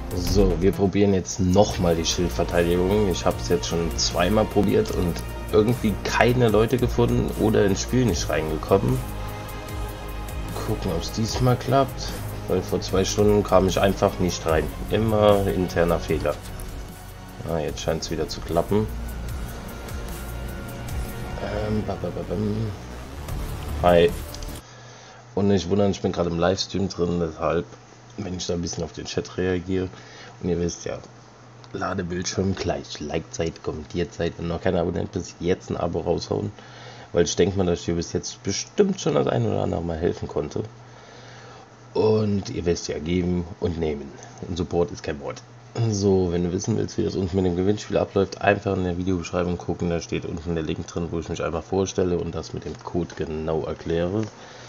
So, wir probieren jetzt nochmal die Schildverteidigung. Ich habe es jetzt schon zweimal probiert und irgendwie keine Leute gefunden oder ins Spiel nicht reingekommen. Gucken, ob es diesmal klappt, weil vor 2 Stunden kam ich einfach nicht rein. Immer interner Fehler. Ah, jetzt scheint es wieder zu klappen. Hi. Und nicht wundern, ich bin gerade im Livestream drin, deshalb, wenn ich da ein bisschen auf den Chat reagiere. Und ihr wisst ja, Ladebildschirm gleich, liked seid, kommentiert seid, wenn noch kein Abonnent bis jetzt ein Abo raushauen. Weil ich denke mal, dass ich dir bis jetzt bestimmt schon das ein oder andere Mal helfen konnte. Und ihr wisst ja, geben und nehmen. Und Support ist kein Wort. So, wenn du wissen willst, wie das unten mit dem Gewinnspiel abläuft, einfach in der Videobeschreibung gucken. Da steht unten der Link drin, wo ich mich einfach vorstelle und das mit dem Code genau erkläre.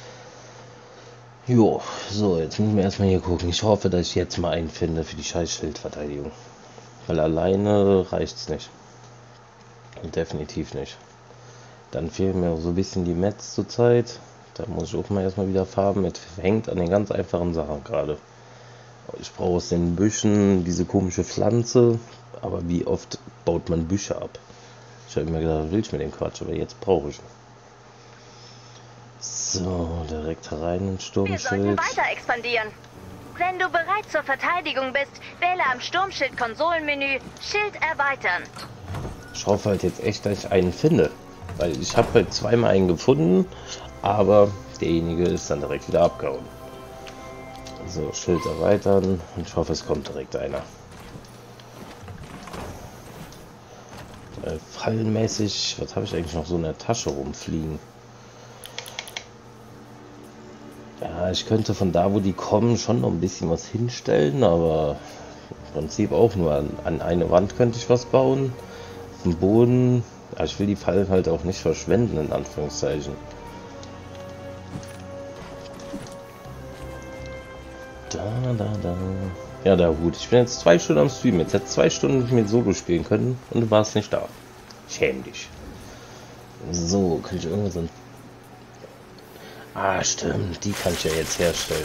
Jo, so, jetzt müssen wir erstmal hier gucken. Ich hoffe, dass ich jetzt mal einen finde für die scheiß Schildverteidigung. Weil alleine reicht's nicht. Definitiv nicht. Dann fehlen mir so ein bisschen die Mets zurzeit. Da muss ich auch mal erstmal wieder farben. Es hängt an den ganz einfachen Sachen gerade. Ich brauche aus den Büschen diese komische Pflanze. Aber wie oft baut man Büsche ab? Ich habe mir gedacht, will ich mit dem Quatsch, aber jetzt brauche ich ihn. So, direkt rein ins Sturmschild. Wir sollten weiter expandieren. Wenn du bereit zur Verteidigung bist, wähle am Sturmschild-Konsolenmenü Schild erweitern. Ich hoffe halt jetzt echt, dass ich einen finde. Weil ich habe halt zweimal einen gefunden, aber derjenige ist dann direkt wieder abgehauen. So, Schild erweitern und ich hoffe, es kommt direkt einer. Fallenmäßig, was habe ich eigentlich noch so in der Tasche rumfliegen? Ja, ich könnte von da, wo die kommen, schon noch ein bisschen was hinstellen, aber im Prinzip auch nur an eine Wand könnte ich was bauen. Auf dem Boden, ja, ich will die Fallen halt auch nicht verschwenden, in Anführungszeichen. Da. Ja, da gut. Ich bin jetzt 2 Stunden am Stream. Jetzt hätte 2 Stunden mit Solo spielen können und du warst nicht da. Schäm dich. So, kann ich irgendwas an... Ah, stimmt. Die kann ich ja jetzt herstellen.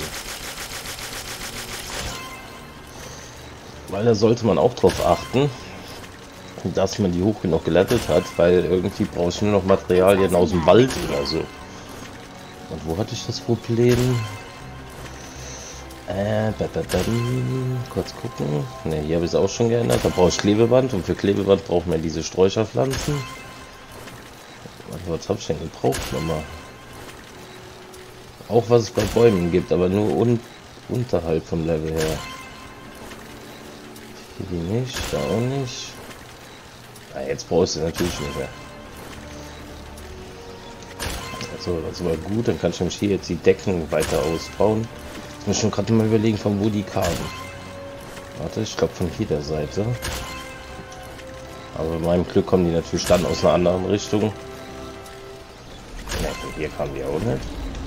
Weil da sollte man auch drauf achten, dass man die hoch genug gelettet hat, weil irgendwie brauche ich nur noch Materialien aus dem Wald oder so. Und wo hatte ich das Problem? Kurz gucken. Ne, hier habe ich es auch schon geändert. Da brauche ich Klebeband und für Klebeband braucht man diese Sträucherpflanzen. Was habe ich denn gebraucht nochmal? Auch was es bei Bäumen gibt, aber nur unterhalb vom Level her. Hier die nicht, da auch nicht. Ah, jetzt brauchst du natürlich nicht mehr. Also, das war gut, dann kann ich nämlich hier jetzt die Decken weiter ausbauen. Ich muss schon gerade mal überlegen, von wo die kamen. Warte, ich glaube von jeder Seite. Aber bei meinem Glück kommen die natürlich dann aus einer anderen Richtung. Ne, von hier kamen die auch nicht.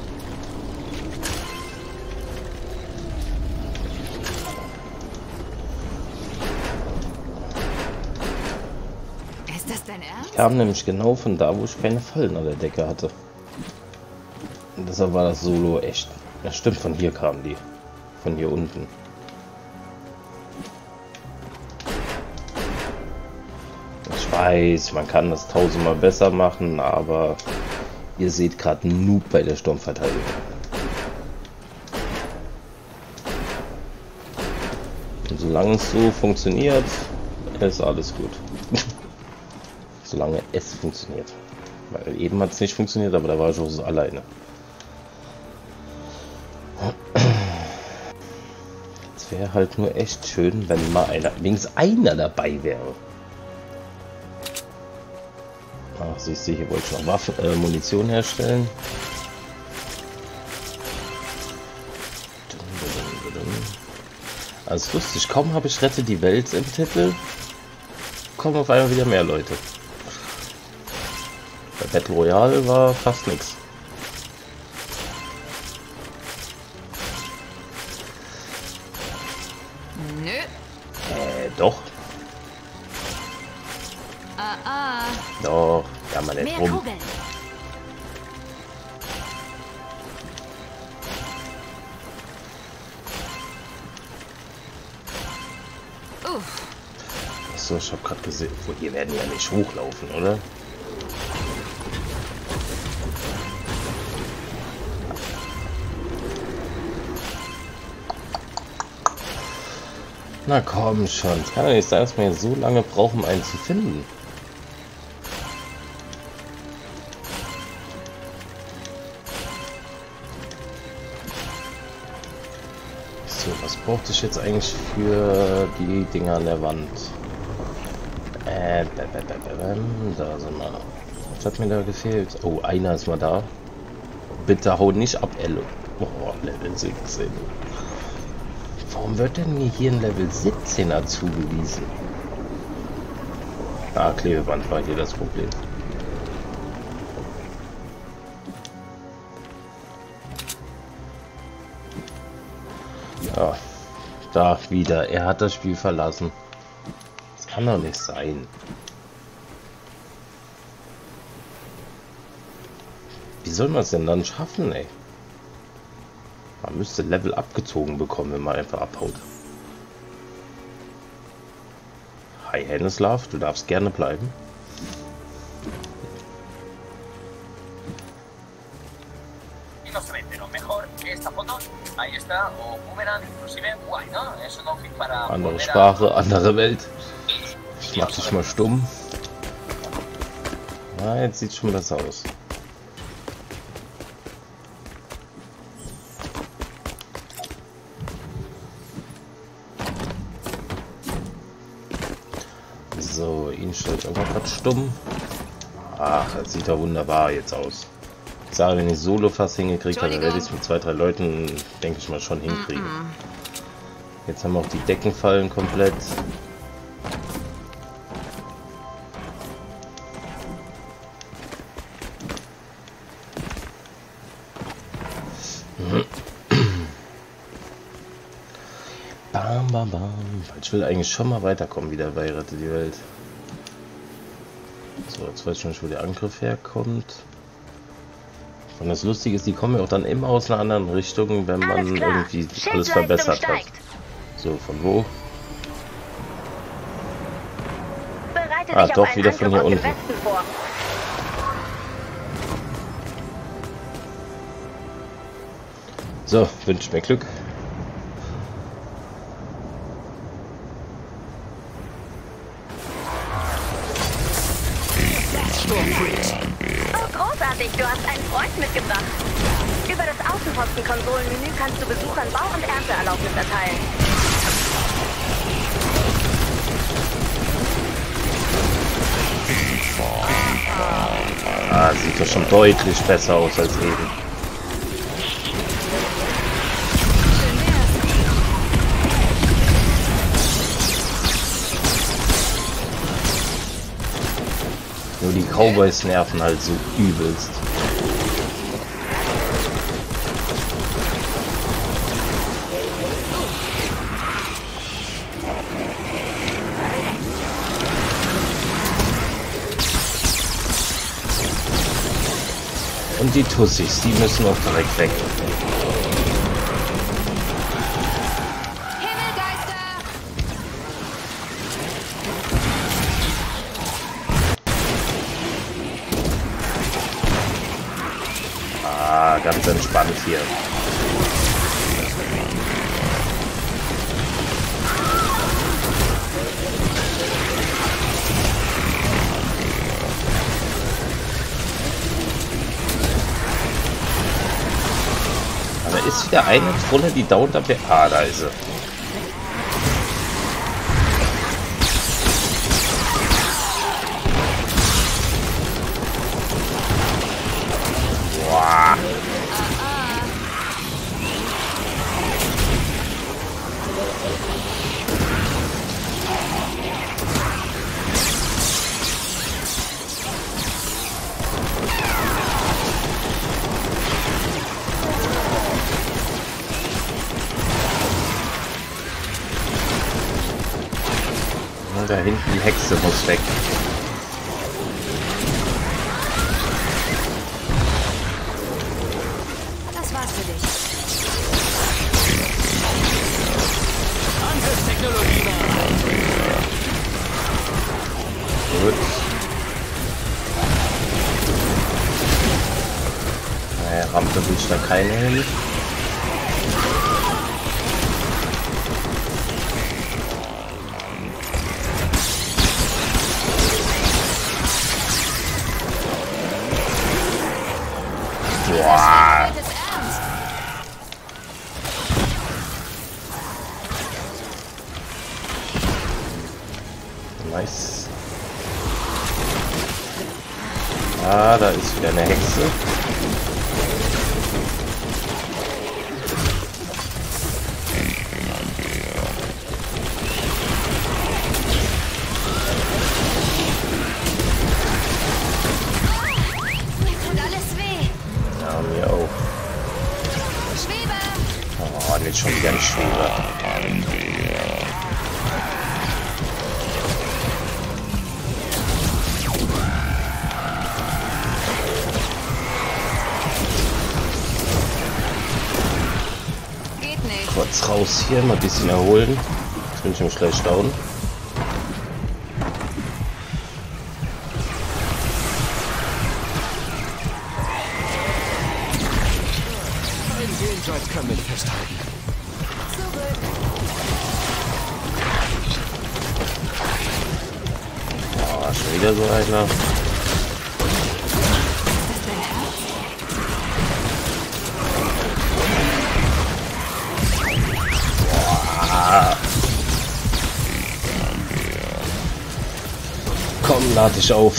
Ist das dein Ernst? Die kamen nämlich genau von da, wo ich keine Fallen an der Decke hatte. Und deshalb war das Solo echt. Ja, stimmt, von hier kamen die. Von hier unten. Ich weiß, man kann das 1000-mal besser machen, aber ihr seht gerade einen Noob bei der Sturmverteidigung. Und solange es so funktioniert, ist alles gut. Solange es funktioniert. Weil eben hat es nicht funktioniert, aber da war ich auch so alleine. Es wäre halt nur echt schön, wenn mal wenigstens einer dabei wäre. Ach, siehst du, hier wollte ich noch Munition herstellen. Also lustig, kaum habe ich Rette die Welt im Titel, kommen auf einmal wieder mehr Leute. Bei Battle Royale war fast nichts. Nö. Doch. Ah. Doch, ja man nicht Mehr rum. Kugeln. Achso, ich habe gerade gesehen. Oh, hier werden ja nicht hochlaufen, oder? Na komm schon, es kann doch nicht sein, dass wir jetzt so lange brauchen, um einen zu finden. So, was brauchte ich jetzt eigentlich für die Dinger an der Wand? Da sind wir. Was hat mir da gefehlt? Oh, einer ist mal da. Bitte hau nicht ab, Ello. Oh, Level 17. Warum wird denn mir hier ein Level 17er zugewiesen? Ah, Klebeband war hier das Problem. Ja, da wieder. Er hat das Spiel verlassen. Das kann doch nicht sein. Wie soll man es denn dann schaffen, ey? Man müsste Level abgezogen bekommen, wenn man einfach abhaut. Hi Henneslav, du darfst gerne bleiben. Andere Sprache, andere Welt. Ich mach dich mal stumm. Na, jetzt sieht schon besser aus. So, ihn stellt auch mal gerade stumm. Ach, das sieht doch wunderbar jetzt aus. Ich sage, wenn ich Solo fast hingekriegt habe, werde ich es mit 2, 3 Leuten, denke ich mal, schon hinkriegen. Jetzt haben wir auch die Deckenfallen komplett. Bam, bam, bam. Ich will eigentlich schon mal weiterkommen wieder bei Rette die Welt. So, jetzt weiß ich nicht, wo der Angriff herkommt. Und das Lustige ist, die kommen ja auch dann immer aus einer anderen Richtung, wenn man irgendwie alles verbessert hat. So, von wo? Ah, doch, wieder von hier unten. So, wünscht mir Glück. Oh, großartig, du hast einen Freund mitgebracht. Über das Außenposten-Konsolenmenü kannst du Besuchern Bau- und Ernteerlaubnis erteilen. Ah, sieht doch schon deutlich besser aus als eben. Nur die Cowboys nerven halt so übelst. Und die Tussis, die müssen auch direkt weg. Ah, ganz entspannt hier. Aber ist wieder eine Trolle, die dauernd ab der... Ah, da ist sie. Boah. Da hinten die Hexe muss weg. Das war's für dich. Angriffstechnologie. Da will ich da keine hin. Boah. Nice. Ah, da ist wieder eine Hexe. Jetzt schon wieder ein Schweber. Geht nicht. Kurz raus hier, mal ein bisschen erholen. Jetzt bin ich im schlecht down. Joyce kann mich festhalten. Oh, schon wieder so einer. Boah. Komm, lade dich auf.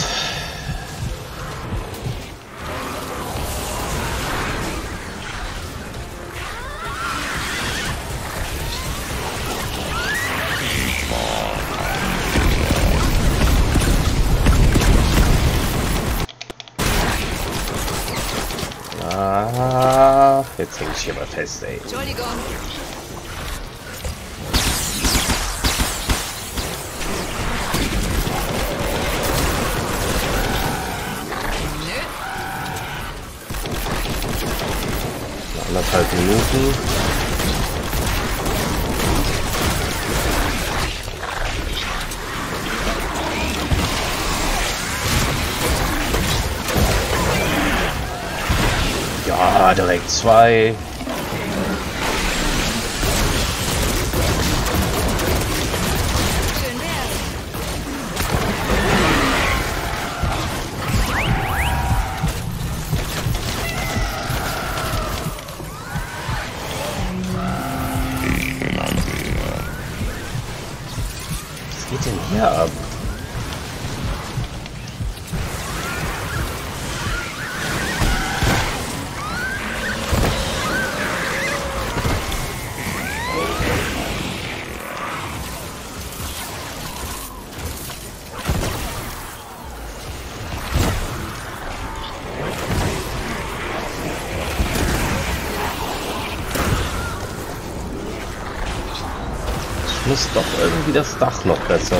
Ah, jetzt hänge ich hier mal fest, ey. Entschuldigung. Noch 1,5 Minuten. Ja, direkt 2. Schön wär's. Was geht denn hier ab? Muss doch irgendwie das Dach noch besser.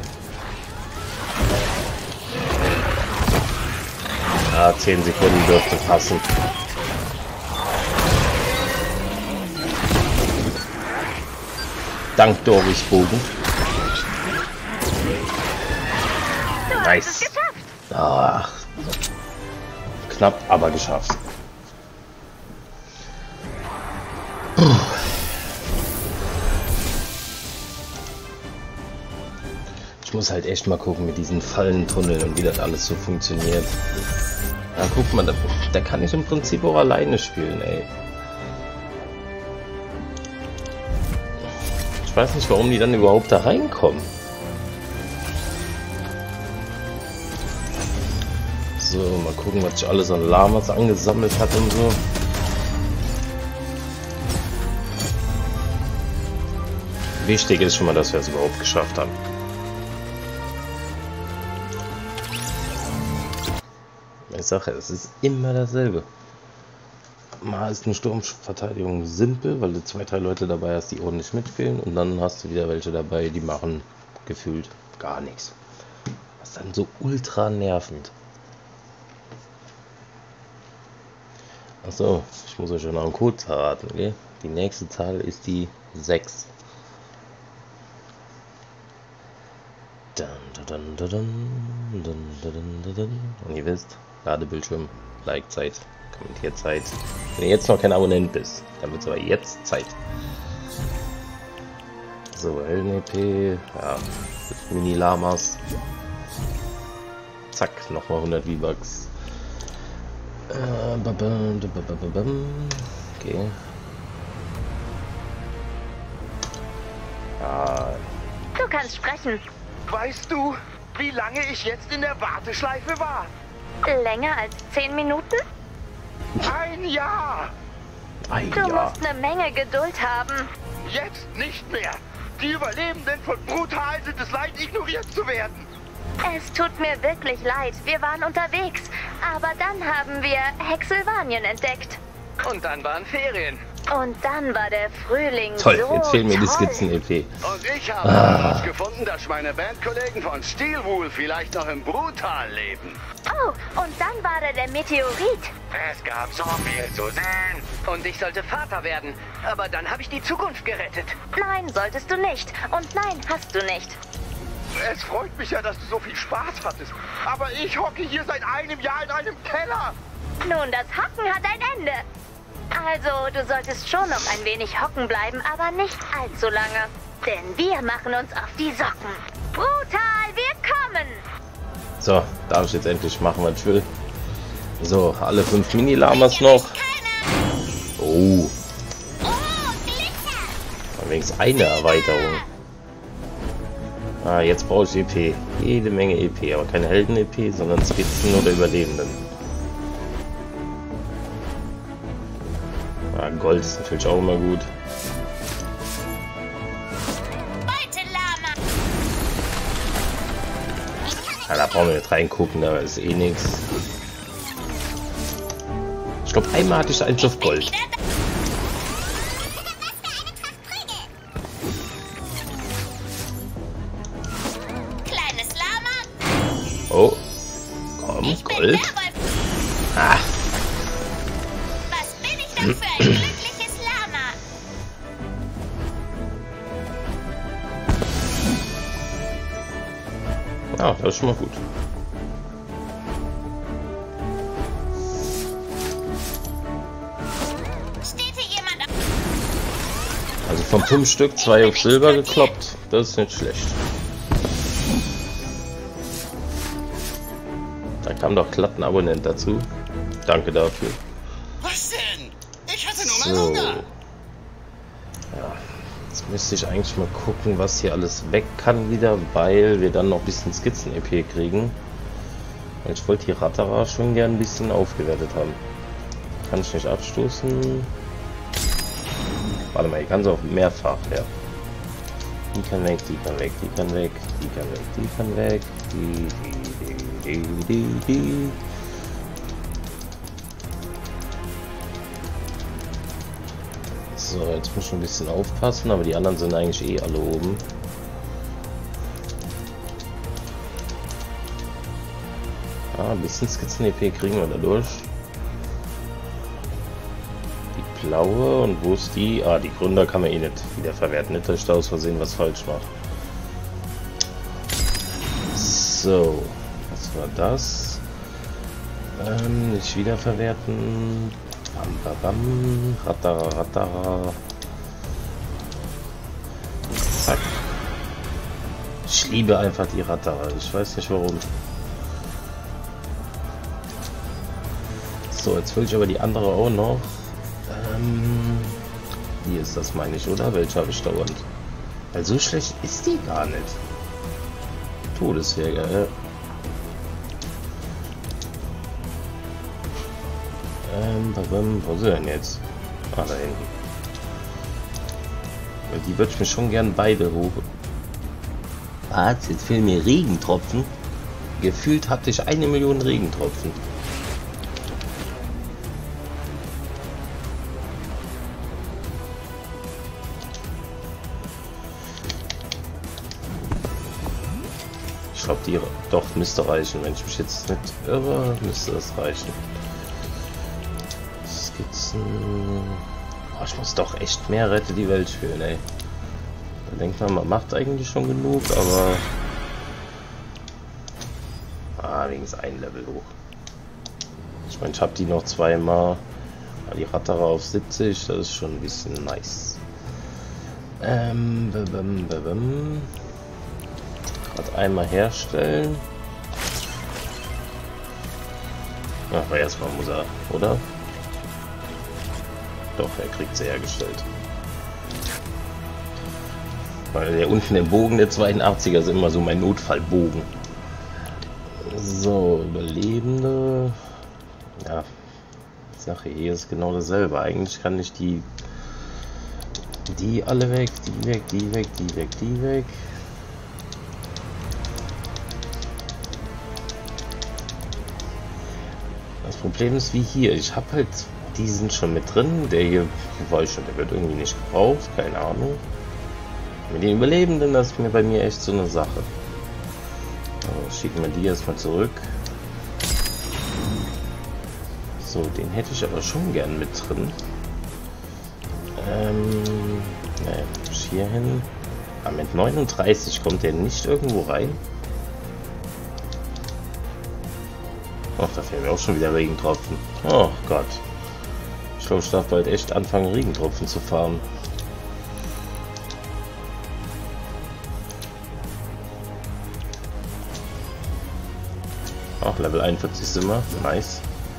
Ja, 10 Sekunden dürfte passen. Dank Doris Bogen. Nice. Ach, knapp, aber geschafft. Ich muss halt echt mal gucken mit diesen Fallentunneln und wie das alles so funktioniert. Ja, guck mal, der kann ich im Prinzip auch alleine spielen, ey. Ich weiß nicht, warum die dann überhaupt da reinkommen. So, mal gucken, was ich alles an Lamas angesammelt hat und so. Wichtig ist schon mal, dass wir es überhaupt geschafft haben. Ich sage, es ist immer dasselbe. Mal ist eine Sturmverteidigung simpel, weil du 2, 3 Leute dabei hast, die ordentlich mitspielen, und dann hast du wieder welche dabei, die machen gefühlt gar nichts. Das ist dann so ultra nervend. Achso, ich muss euch schon noch einen Code verraten, okay? Die nächste Zahl ist die 6. Und ihr wisst, Ladebildschirm, Like-Zeit Kommentierzeit. Wenn du jetzt noch kein Abonnent bist, dann wird es aber jetzt Zeit. So, Helden-EP, ja, Mini-Lamas. Zack, nochmal 100 V-Bucks. Okay. Ah. Du kannst sprechen. Weißt du, wie lange ich jetzt in der Warteschleife war? Länger als 10 Minuten? Ein Jahr! Ein Du Jahr. musst eine Menge Geduld haben. Jetzt nicht mehr! Die Überlebenden von Brutal sind es leid, ignoriert zu werden! Es tut mir wirklich leid. Wir waren unterwegs. Aber dann haben wir Hexelvanien entdeckt. Und dann waren Ferien. Und dann war der Frühling Toll, so jetzt fehlen mir die toll. Skizzen-EP. Und ich habe herausgefunden, dass meine Bandkollegen von Steelwool vielleicht noch im Brutal leben. Oh, und dann war da der Meteorit. Es gab so viel zu sehen. Und ich sollte Vater werden. Aber dann habe ich die Zukunft gerettet. Nein, solltest du nicht. Und nein, hast du nicht. Es freut mich ja, dass du so viel Spaß hattest. Aber ich hocke hier seit einem Jahr in einem Keller. Nun, das Hocken hat ein Ende. Also, du solltest schon noch ein wenig hocken bleiben, aber nicht allzu lange. Denn wir machen uns auf die Socken. Brutal, wir kommen! So, darf ich jetzt endlich machen, was ich will. So, alle 5 Mini-Lamas noch. Oh. Wenigstens eine Erweiterung. Ah, jetzt brauche ich EP. Jede Menge EP, aber keine Helden-EP, sondern Skizzen oder Überlebenden. Ah, Gold ist natürlich auch immer gut. Ja, da brauchen wir nicht reingucken, da ist eh nichts. Ich glaube, einmal hatte ich einen Schiff Gold. Oh, komm, Gold. Ah. Was bin ich denn für ein glückliches Lama? Ja, das ist schon mal gut. Steht hier jemand auf? Also vom 5 Stück 2 auf Silber gekloppt. Das ist nicht schlecht. Da kam doch glatt ein Abonnent dazu. Danke dafür. Was denn? Ich hatte nur So. Ja. Jetzt müsste ich eigentlich mal gucken, was hier alles weg kann wieder, weil wir dann noch ein bisschen Skizzen-EP kriegen. Ich wollte die Ratara schon gern ein bisschen aufgewertet haben. Kann ich nicht abstoßen. Warte mal, ich kann es auch mehrfach, ja. Die kann weg, die kann weg, die kann weg, die kann weg, die kann weg, die. So, jetzt muss ich ein bisschen aufpassen, aber die anderen sind eigentlich eh alle oben. Ah, ein bisschen Skizzen-EP kriegen wir dadurch. Die blaue, und wo ist die? Ah, die Gründer kann man eh nicht wieder verwerten. Nicht, dass ich da aus Versehen was falsch mache. So, was war das? Nicht wiederverwerten. Bam, bam, bam. Ratara, ratara. Zack. Ich liebe einfach die Ratara. Ich weiß nicht warum. So, jetzt will ich aber die andere auch noch. Hier ist das, meine ich, oder? Welche habe ich dauernd? Weil so schlecht ist die gar nicht. Todesjäger, ja. Wo sind denn jetzt? Ah, da hinten. Weil die würde ich mir schon gern beide hoch. Was? Jetzt fehlen mir Regentropfen. Gefühlt hatte ich 1 Million Regentropfen. Ich glaube, die doch müsste reichen. Wenn ich mich jetzt nicht irre, müsste das reichen. Skizzen. Oh, ich muss doch echt mehr Rette die Welt spielen, ey. Da denkt man macht eigentlich schon genug, aber. Ah, wenigstens ein Level hoch. Ich meine, ich habe die noch zweimal. Die Ratterer auf 70, das ist schon ein bisschen nice. Gerade einmal herstellen. Aber erstmal muss er, oder? Doch, er kriegt sie hergestellt. Weil der unten im Bogen der 82er ist immer so mein Notfallbogen. So, Überlebende. Ja, Sache hier ist genau dasselbe. Eigentlich kann ich die alle weg, die weg, die weg, die weg, die weg. Das Problem ist wie hier. Ich habe halt diesen schon mit drin. Der hier weiß schon, der wird irgendwie nicht gebraucht. Keine Ahnung. Mit den Überlebenden, das ist bei mir echt so eine Sache. Also schicken wir die erstmal zurück. So, den hätte ich aber schon gern mit drin. Ne, hier hin. Ah, mit 39 kommt der nicht irgendwo rein. Ach, da fehlen mir auch schon wieder Regentropfen. Oh Gott. Ich glaube, ich darf bald echt anfangen, Regentropfen zu farmen. Ach, Level 41 sind wir. Nice.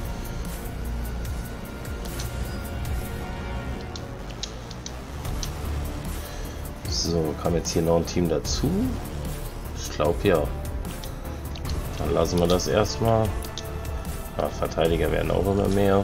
So, kam jetzt hier noch ein Team dazu? Ich glaube ja. Dann lassen wir das erstmal. Ja, Verteidiger werden auch immer mehr.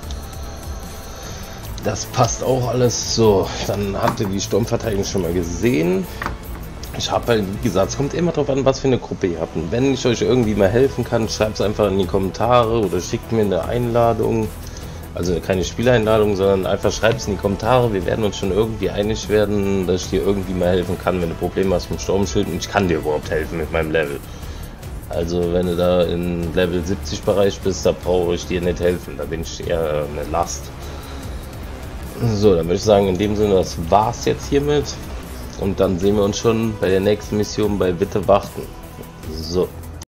Das passt auch alles so. Dann habt ihr die Sturmverteidigung schon mal gesehen. Ich habe halt, wie gesagt, es kommt immer darauf an, was für eine Gruppe ihr habt. Und wenn ich euch irgendwie mal helfen kann, schreibt es einfach in die Kommentare oder schickt mir eine Einladung. Also keine Spieleinladung, sondern einfach schreibt es in die Kommentare. Wir werden uns schon irgendwie einig werden, dass ich dir irgendwie mal helfen kann, wenn du Probleme hast mit dem Sturmschild. Und ich kann dir überhaupt helfen mit meinem Level. Also wenn du da im Level 70 Bereich bist, da brauche ich dir nicht helfen. Da bin ich eher eine Last. So, dann würde ich sagen, in dem Sinne, das war's jetzt hiermit. Und dann sehen wir uns schon bei der nächsten Mission bei Bitte warten. So.